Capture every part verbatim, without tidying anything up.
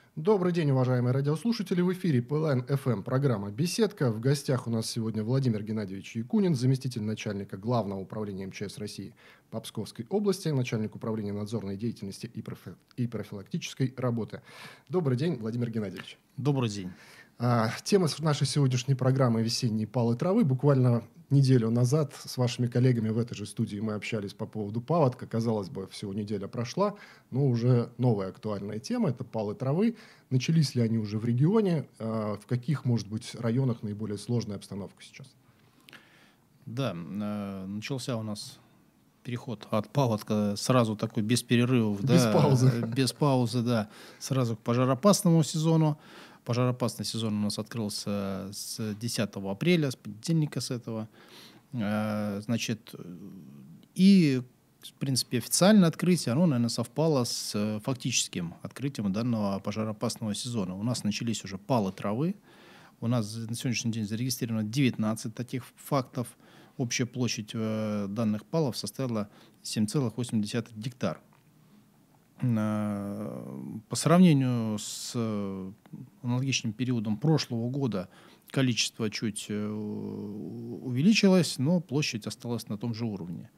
Добрый день, уважаемые радиослушатели. В эфире ПЛН-ФМ, программа «Беседка». В гостях у нас сегодня Владимир Геннадьевич Якунин, заместитель начальника Главного управления МЧС России по Псковской области, начальник управления надзорной деятельности и, профи- и профилактической работы. Добрый день, Владимир Геннадьевич. Добрый день. А, тема с- нашей сегодняшней программы «Весенние палы травы». Буквально неделю назад с вашими коллегами в этой же студии мы общались по поводу паводка. Казалось бы, всего неделя прошла, но уже новая актуальная тема– это палы травы. Начались ли они уже в регионе? А, в каких, может быть, районах наиболее сложная обстановка сейчас? Да, э, начался у нас переход от паводка сразу такой без перерывов, Без да, паузы. э, без паузы, да, сразу к пожароопасному сезону. Пожароопасный сезон у нас открылся с десятого апреля, с понедельника с этого. Э, Значит, и, в принципе, официальное открытие, оно, наверное, совпало с э, фактическим открытием данного пожароопасного сезона. У нас начались уже палы травы. У нас на сегодняшний день зарегистрировано девятнадцать таких фактов. Общая площадь э, данных палов составила семь целых восемь десятых гектар. Э, По сравнению с э, аналогичным периодом прошлого года количество чуть э, увеличилось, но площадь осталась на том же уровне.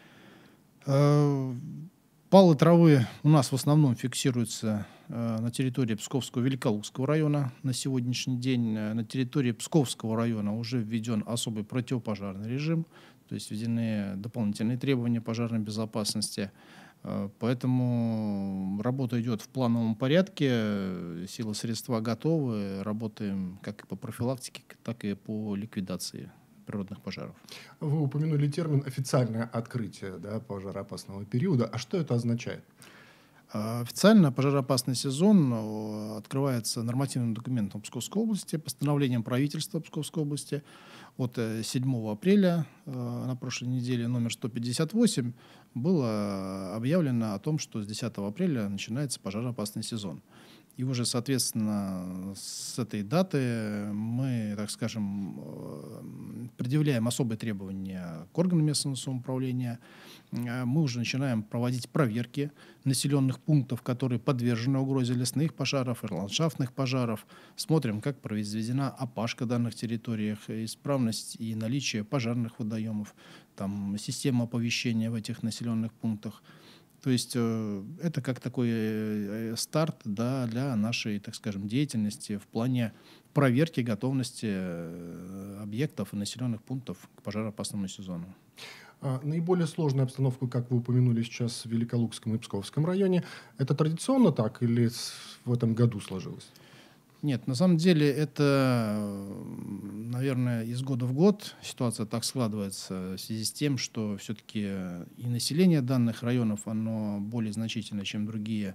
Э, Палы травы у нас в основном фиксируются э, на территории Псковского Великолукского района. На сегодняшний день э, на территории Псковского района уже введен особый противопожарный режим, то есть введены дополнительные требования пожарной безопасности. Э, поэтому работа идет в плановом порядке, э, силы средства готовы, работаем как и по профилактике, так и по ликвидации природных пожаров. Вы упомянули термин «официальное открытие», да, пожароопасного периода. А что это означает? А, Официально пожароопасный сезон э, открывается нормативным документом Псковской области, постановлением правительства Псковской области от э, седьмого апреля э, на прошлой неделе номер сто пятьдесят восемь было объявлено о том, что с десятого апреля начинается пожароопасный сезон. И уже, соответственно, с этой даты мы, так скажем, э, предъявляем особые требования к органам местного самоуправления. Э, Мы уже начинаем проводить проверки населенных пунктов, которые подвержены угрозе лесных пожаров и ландшафтных пожаров. Смотрим, как произведена опашка данных территориях, исправность и наличие пожарных водоемов, там, система оповещения в этих населенных пунктах. То есть э, это как такой э, старт, да, для нашей, так скажем, деятельности в плане проверки готовности э, объектов и населенных пунктов к пожароопасному сезону. А, наиболее сложная обстановка, как вы упомянули сейчас, в Великолукском и Псковском районе. Это традиционно так или с- в этом году сложилось? Нет, на самом деле это, э, наверное, из года в год ситуация так складывается в связи с тем, что все-таки и население данных районов, оно более значительно, чем другие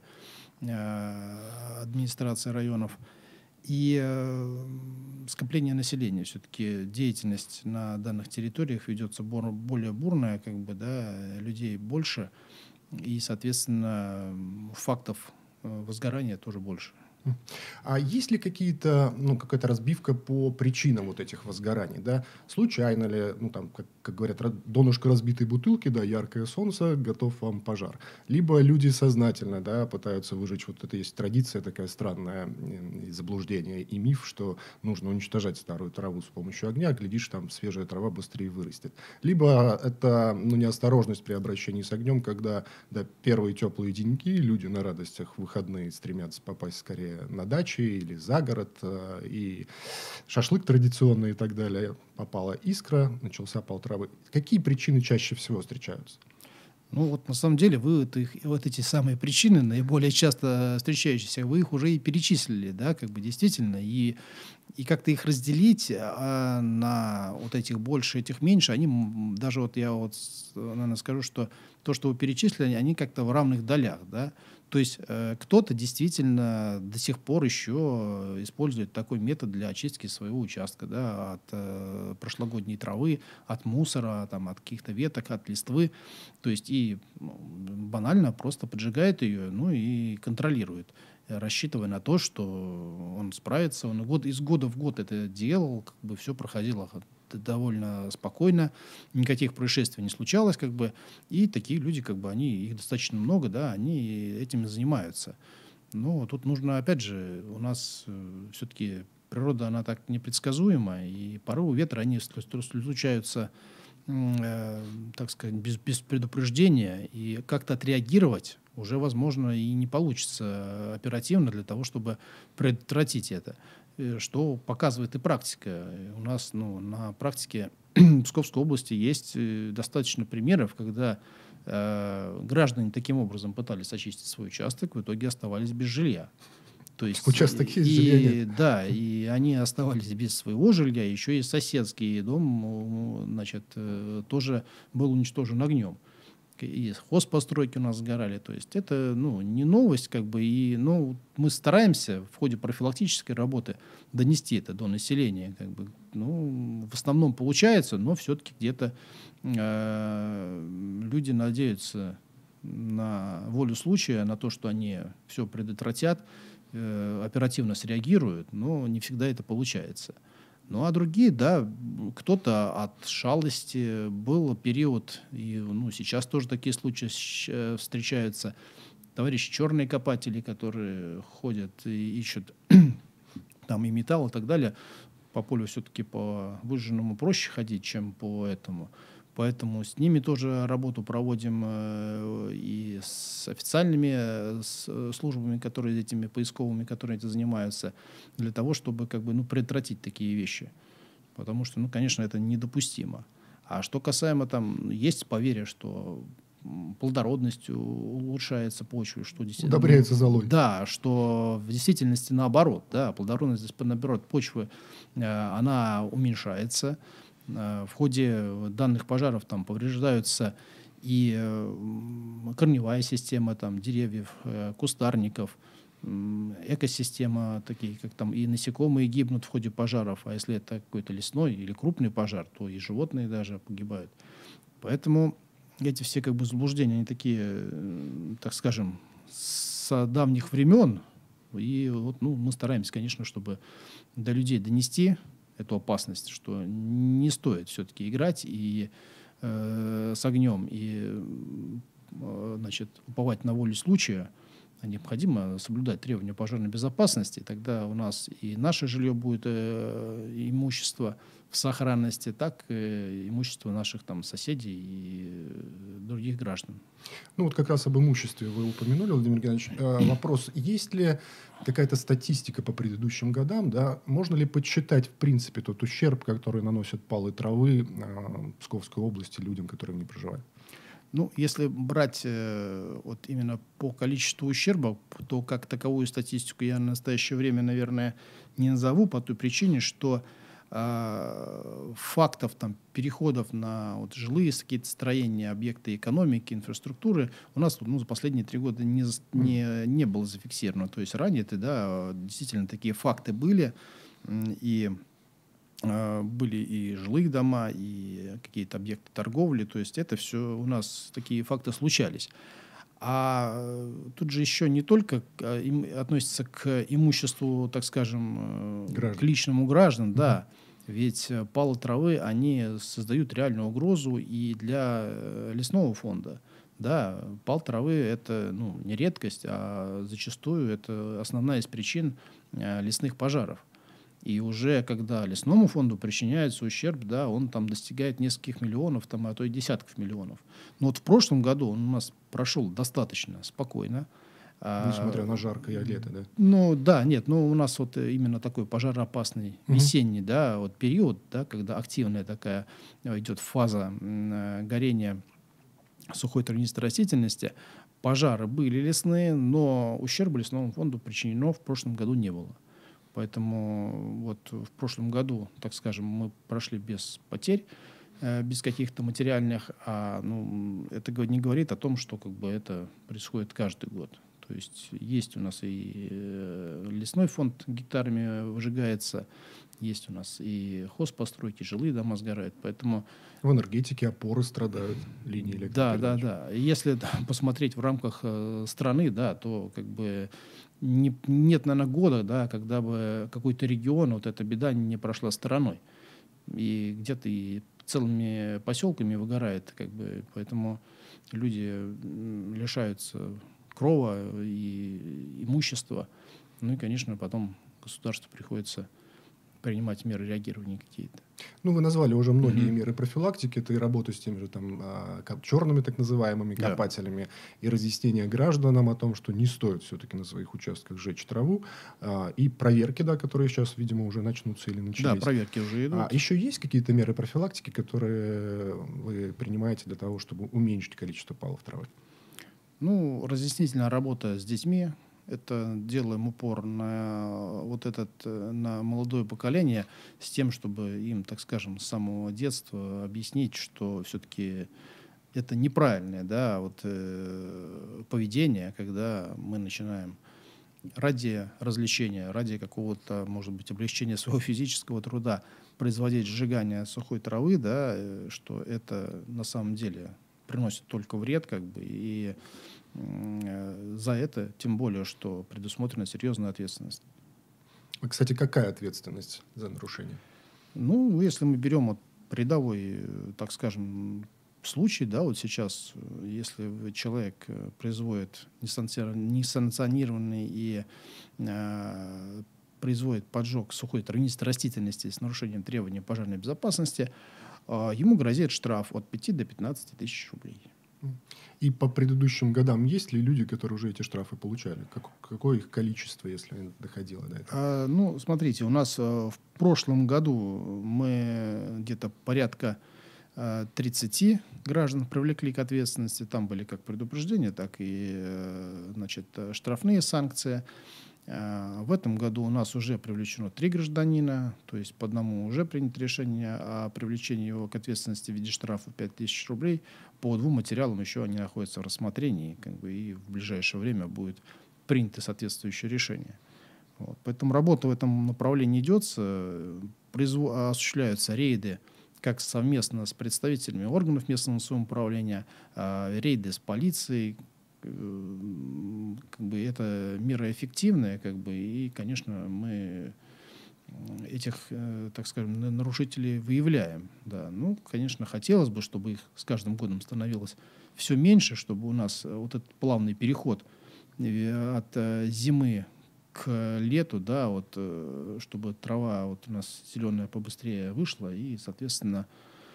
э, администрации районов. И э, скопление населения, все-таки деятельность на данных территориях ведется бор- более бурная, как бы, да, людей больше, и, соответственно, м, фактов э, возгорания тоже больше. М. А есть ли какие-то, ну, какая-то разбивка по причинам вот этих возгораний, да? Случайно ли, ну, там, как, как говорят, ра- донышко разбитой бутылки, да, яркое солнце, готов вам пожар. Либо люди сознательно, да, пытаются выжечь, вот это есть традиция такая странная, м, и заблуждение, и миф, что нужно уничтожать старую траву с помощью огня, глядишь, там свежая трава быстрее вырастет. Либо это, ну, неосторожность при обращении с огнем, когда, да, первые теплые деньки, люди на радостях в выходные стремятся попасть скорее на дачи или за город, э, и шашлык традиционный и так далее. Попала искра, начался пал травы. Какие причины чаще всего встречаются? Ну вот на самом деле вы вот, их- вот эти самые причины, наиболее часто встречающиеся, вы их уже и перечислили, да, как бы действительно, и, и как-то их разделить а, на вот этих больше, этих меньше, они м, даже вот я вот, с- наверное, скажу, что то, что вы перечислили, они они как-то в равных долях, да. То есть э, кто-то действительно до сих пор еще использует такой метод для очистки своего участка, да, от э, прошлогодней травы, от мусора, там, от каких-то веток, от листвы. То есть и ну, банально просто поджигает ее, ну и контролирует, э, рассчитывая на то, что он справится. Он год, из года в год это делал, как бы все проходило х- д- довольно спокойно, никаких происшествий не случалось, как бы, и такие люди, как бы, они, их достаточно много, да, они этим и занимаются. Но тут нужно, опять же, у нас э, все-таки природа, она так непредсказуема, и порывы ветра, они с- с- случаются, м, э, так сказать, без, без предупреждения, и как-то отреагировать уже, возможно, и не получится э, оперативно для того, чтобы предотвратить это. Э, Что показывает и практика. И у нас, ну, на практике Псковской области есть э, достаточно примеров, когда э, граждане таким образом пытались очистить свой участок, в итоге оставались без жилья. То есть, Участок есть, жилья нет. и, да, и они оставались без своего жилья, еще и соседский дом, значит, э, тоже был уничтожен огнем. И хозпостройки у нас сгорали. То есть это, ну, не новость, как бы, и, ну, мы стараемся в ходе профилактической работы донести это до населения, как бы, ну, в основном получается, но все-таки где-то э, люди надеются на волю случая, на то, что они все предотвратят, э, оперативно среагируют, но не всегда это получается. Ну, а другие, да, кто-то от шалости. Был период, и ну, сейчас тоже такие случаи щ- э, встречаются. Товарищи черные копатели, которые ходят и ищут там и металл и так далее. По полю все-таки по выжженному проще ходить, чем по этому. Поэтому с ними тоже работу проводим э, и с официальными э, с, э, службами, которые этими поисковыми, которые этим занимаются, для того, чтобы как бы, ну, предотвратить такие вещи. Потому что, ну, конечно, это недопустимо. А что касаемо там, есть поверье, что м, плодородность у- улучшается почвы, что действительно, ну, Удобряется золой. да, что в действительности наоборот, да, плодородность, наоборот, почвы, э, она уменьшается. Э, в ходе данных пожаров там повреждаются и э, м, корневая система там, деревьев, э, кустарников, м, экосистема, такие как там и насекомые гибнут в ходе пожаров, а если это какой-то лесной или крупный пожар, то и животные даже погибают. Поэтому эти все как бы заблуждения, они такие, э, так скажем, с давних времен. И вот, ну, мы стараемся, конечно, чтобы до людей донести эту опасность, что не стоит все-таки играть и э, с огнем и э, значит, уповать на волю случая. А необходимо соблюдать требования пожарной безопасности. Тогда у нас и наше жилье будет, э, имущество в сохранности, так и имущество наших там соседей и э, других граждан. Ну, вот как раз об имуществе вы упомянули, Владимир Геннадьевич. Э, вопрос, есть ли какая-то статистика по предыдущим годам, да? Можно ли подсчитать, в принципе, тот ущерб, который наносят палы травы э, Псковской области людям, которые в ней проживают? Ну, если брать э, вот именно по количеству ущерба, то как таковую статистику я в настоящее время, наверное, не назову по той причине, что э, фактов там, переходов на вот, жилые какие-то строения, объекты экономики, инфраструктуры у нас ну, за последние три года не, зас- не, не было зафиксировано. То есть ранее это, да, действительно такие факты были, м, и э, были и жилые дома, и какие-то объекты торговли. То есть это все у нас такие факты случались. А э, тут же еще не только э, им, относится к имуществу, так скажем, э, к Граждан. личному граждан, Мгм. да. Ведь э, палы травы, они создают реальную угрозу и для э, лесного фонда. Да, пал травы– это ну, не редкость, а зачастую это основная из причин э, лесных пожаров. И уже когда лесному фонду причиняется ущерб, да, он там достигает нескольких миллионов, там, а то и десятков миллионов. Но вот в прошлом году он у нас прошел достаточно спокойно. Несмотря А, на жаркое лето, да? ну да, нет, ну у нас вот именно такой пожароопасный Мгм. весенний, да, вот период, да, когда активная такая э, идет фаза м, э, горения сухой травянистой растительности. Пожары были лесные, но ущерба лесному фонду причинено в прошлом году не было. Поэтому вот в прошлом году, так скажем, мы прошли без потерь, э, без каких-то материальных, а ну, это го- не говорит о том, что как бы это происходит каждый год. То есть есть у нас и э, лесной фонд гектарами выжигается, есть у нас и хозпостройки, жилые дома сгорают. Поэтому В энергетике опоры страдают, линии да, да, электропередач. да. Если да, посмотреть в рамках э, страны, да, то как бы не- нет, наверное, года, да, когда бы какой-то регион, вот эта беда не прошла стороной. И где-то и целыми поселками выгорает, как бы, поэтому люди м, лишаются крова и имущества. Ну и, конечно, потом государству приходится принимать меры реагирования какие-то. Ну, вы назвали уже многие Мгм. меры профилактики. Это и работа с теми же там а, коп- черными так называемыми Да. копателями, и разъяснение гражданам о том, что не стоит все-таки на своих участках жечь траву, а, и проверки, да, которые сейчас, видимо, уже начнутся или Да, начались. проверки уже А идут. еще есть какие-то меры профилактики, которые вы принимаете для того, чтобы уменьшить количество палов травы? Ну, разъяснительная работа с детьми. Это делаем упор на вот этот, э, на молодое поколение с тем, чтобы им, так скажем, с самого детства объяснить, что все-таки это неправильное, да, вот, э, поведение, когда мы начинаем ради развлечения, ради какого-то, может быть, облегчения своего физического труда производить сжигание сухой травы, да, э, что это на самом деле приносит только вред, как бы, и м, э, за это, тем более, что предусмотрена серьезная ответственность. А, кстати, какая ответственность за нарушение? Ну, если мы берем вот рядовой, э, так скажем, случай, да, вот сейчас, э, если вы- человек э, производит несанкционир- несанкционированный и э, производит поджог сухой травянистой растительности с нарушением требований пожарной безопасности, а, ему грозит штраф от пяти до пятнадцати тысяч рублей. И по предыдущим годам есть ли люди, которые уже эти штрафы получали? Как- какое их количество, если доходило до этого? А, ну, смотрите, у нас э, в прошлом году мы где-то порядка э, тридцати граждан привлекли к ответственности. Там были как предупреждения, так и э, значит, э, штрафные санкции. Э, В этом году у нас уже привлечено три гражданина, то есть по одному уже принято решение о привлечении его к ответственности в виде штрафа пять тысяч рублей. По двум материалам еще они находятся в рассмотрении, как бы, и в ближайшее время будет принято соответствующее решение. Вот. Поэтому работа в этом направлении идет, э, произво- осуществляются рейды как совместно с представителями органов местного самоуправления, а, рейды с полицией. Э, Как бы это мера эффективная, как бы, и, конечно, мы м, этих, э, так скажем, на- нарушителей выявляем. Да. Ну, конечно, хотелось бы, чтобы их с каждым годом становилось все меньше, чтобы у нас э, вот этот плавный переход э, от э, зимы к лету, да, вот, э, чтобы трава вот у нас зеленая побыстрее вышла, и, соответственно,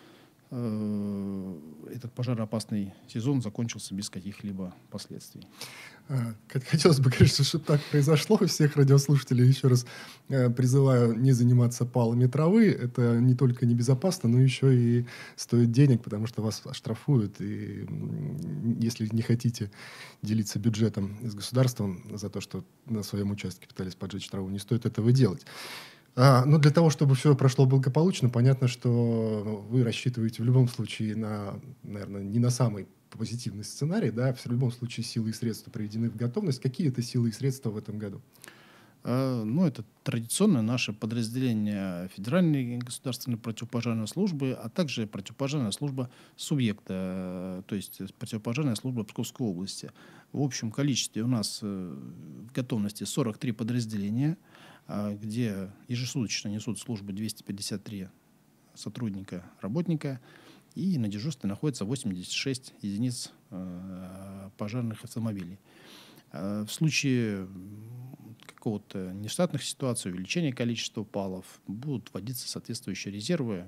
э, этот пожароопасный сезон закончился без каких-либо последствий. А, хот- Хотелось бы, конечно, чтобы так произошло. Всех радиослушателей еще раз э, призываю не заниматься палами травы. Это не только небезопасно, но еще и стоит денег, потому что вас оштрафуют. И м, если не хотите делиться бюджетом с государством за то, что на своем участке пытались поджечь траву, не стоит этого делать. А, но для того, чтобы все прошло благополучно, понятно, что вы рассчитываете в любом случае на, наверное, не на самый позитивный сценарий, да, в любом случае силы и средства приведены в готовность. Какие это силы и средства в этом году? А, Ну, это традиционное наше подразделение Федеральной государственной противопожарной службы, а также противопожарная служба субъекта, э, то есть э, противопожарная служба Псковской области. В общем количестве у нас э, в готовности сорок три подразделения, а, где ежесуточно несут службу двести пятьдесят три сотрудника, работника, и на дежурстве находится восемьдесят шесть единиц э, пожарных автомобилей. Э, В случае м, какого-то нештатных ситуаций, увеличения количества палов, будут вводиться соответствующие резервы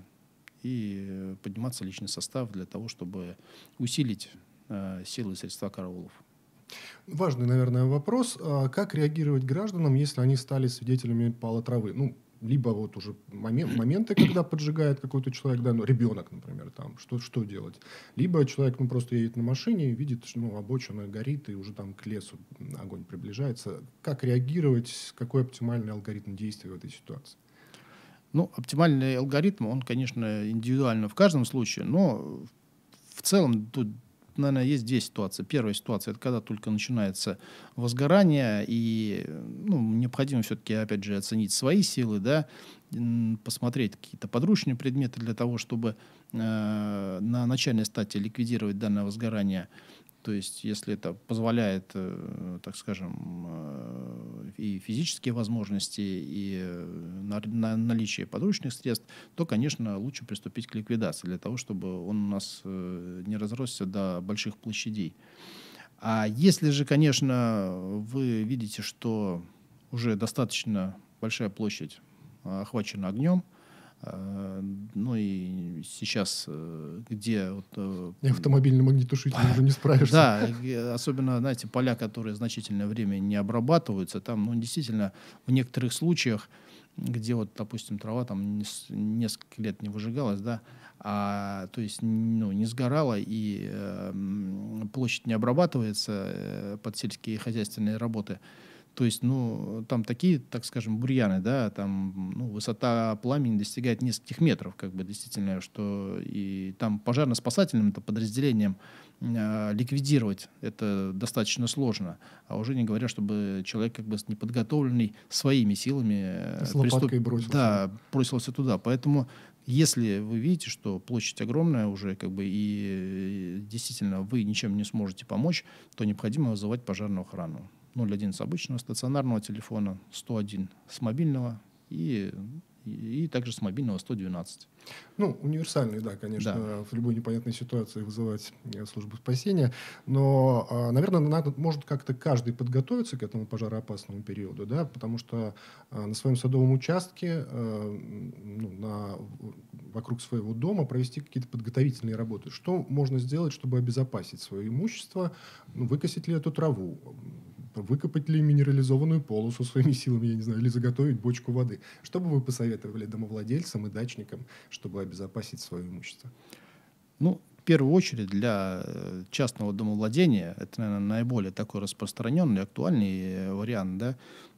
и э, подниматься личный состав для того, чтобы усилить э, силы и средства караулов. Важный, наверное, вопрос. А как реагировать гражданам, если они стали свидетелями пала травы? Ну, либо вот уже момент, моменты, когда поджигает какой-то человек, да, ну, ребенок, например, там, что, что делать? Либо человек, ну, просто едет на машине, видит, что, ну, обочина горит, и уже там к лесу огонь приближается. Как реагировать? Какой оптимальный алгоритм действий в этой ситуации? Ну, оптимальный алгоритм, он, конечно, индивидуально в каждом случае, но в целом тут, наверное, есть две ситуации. Первая ситуация — это когда только начинается возгорание, и ну, необходимо все-таки, опять же, оценить свои силы, да, м, посмотреть какие-то подручные предметы для того, чтобы э, на начальной стадии ликвидировать данное возгорание. То есть, если это позволяет, э, так скажем, э, и физические возможности, и э, на- на- наличие подручных средств, то, конечно, лучше приступить к ликвидации для того, чтобы он у нас э, не разросся до больших площадей. А если же, конечно, вы видите, что уже достаточно большая площадь а, охвачена огнем, а, ну и сейчас, э, где вот, э, И автомобильным огнетушителем уже не справишься. да, э, особенно, знаете, поля, которые значительное время не обрабатываются, там, ну, действительно, в некоторых случаях, где вот, допустим, трава там нес- несколько лет не выжигалась, да, а, то есть, ну, не сгорала и э, м, площадь не обрабатывается э, под сельские и хозяйственные работы. То есть, ну, там такие, так скажем, бурьяны, да, там, ну, высота пламени достигает нескольких метров, как бы, действительно, что и там пожарно-спасательным это подразделением э, ликвидировать это достаточно сложно, а уже не говоря, чтобы человек, как бы, неподготовленный своими силами э, С приступ... лопаткой бросился. да, бросился туда. Поэтому, если вы видите, что площадь огромная уже, как бы, и э, действительно вы ничем не сможете помочь, то необходимо вызывать пожарную охрану. ноль один с обычного стационарного телефона, сто один с мобильного и, и, и также с мобильного сто двенадцать. Ну, универсальный, да, конечно, Да. в любой непонятной ситуации вызывать э, службу спасения. Но, а, наверное, надо, может как-то каждый подготовиться к этому пожароопасному периоду, да, потому что а, на своем садовом участке, а, ну, на, вокруг своего дома провести какие-то подготовительные работы. Что можно сделать, чтобы обезопасить свое имущество? Ну, выкосить ли эту траву? Выкопать ли минерализованную полосу своими силами, я не знаю, или заготовить бочку воды? Что бы вы посоветовали домовладельцам и дачникам, чтобы обезопасить свое имущество? Ну, в первую очередь для э, частного домовладения, это, наверное, наиболее такой распространенный, актуальный э, вариант, да,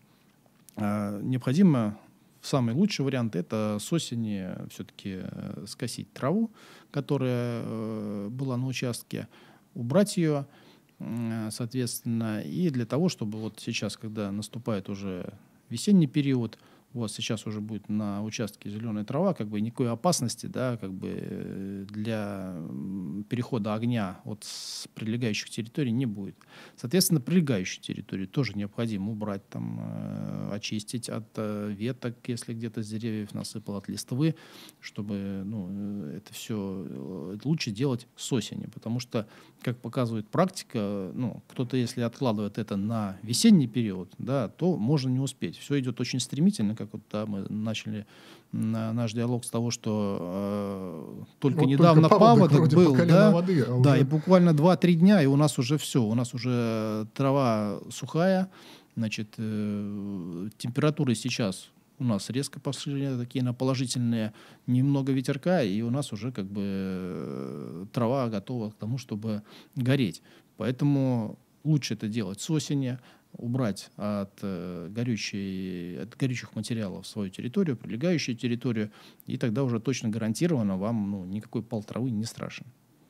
а, необходимо, самый лучший вариант, это с осени все-таки э, скосить траву, которая э, была на участке, убрать ее, м, соответственно, и для того, чтобы вот сейчас, когда наступает уже весенний период, у вас сейчас уже будет на участке зеленая трава, как бы никакой опасности, да, как бы э, для м, перехода огня от с прилегающих территорий не будет. Соответственно, прилегающие территории тоже необходимо убрать, там, э, очистить от э, веток, если где-то с деревьев насыпал, от листвы, чтобы, ну, э, это все лучше делать с осени, потому что, как показывает практика, ну, кто-то, если откладывает это на весенний период, да, то можно не успеть. Все идет очень стремительно, как вот да, мы начали на наш диалог с того, что э, только Вот недавно только паводок паводок вроде по был, колено да, воды, а да, уже- и буквально два-три дня, и у нас уже все, у нас уже трава сухая, значит, э, температуры сейчас у нас резко пошли такие на положительные, немного ветерка, и у нас уже как бы э, трава готова к тому, чтобы гореть. Поэтому лучше это делать с осени, убрать от, э, горючей, от горючих материалов свою территорию, прилегающую территорию, и тогда уже точно гарантированно вам, ну, никакой пал травы не страшен.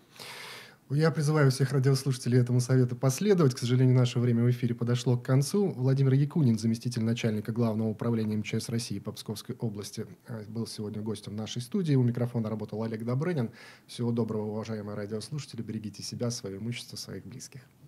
Я призываю всех радиослушателей этому совету последовать. К сожалению, наше время в эфире подошло к концу. Владимир Якунин, заместитель начальника Главного управления эм че эс России по Псковской области, э, был сегодня гостем нашей студии. У микрофона работал Олег Добрынин. Всего доброго, уважаемые радиослушатели. Берегите себя, свое имущество, своих близких.